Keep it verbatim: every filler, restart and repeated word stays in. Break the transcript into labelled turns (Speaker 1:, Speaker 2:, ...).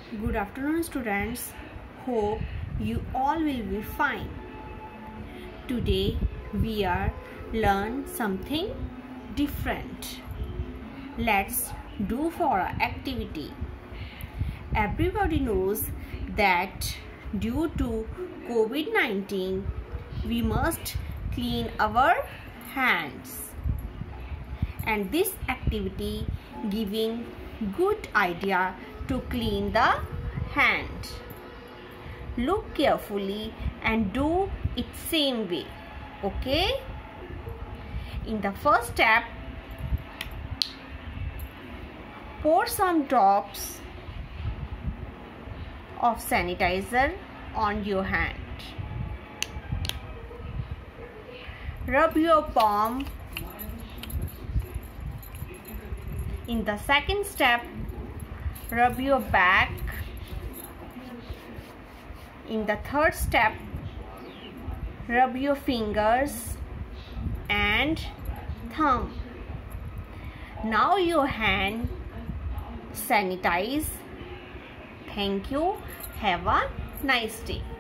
Speaker 1: Good afternoon, students. Hope you all will be fine. Today we are learn something different. Let's do for our activity. Everybody knows that due to COVID nineteen we must clean our hands, and this activity giving good idea to clean the hand. Look carefully and do it same way. Okay? In the first step, pour some drops of sanitizer on your hand. Rub your palm. In the second step, rub your back. In the third step, rub your fingers and thumb. Now your hand sanitize. Thank you. Have a nice day.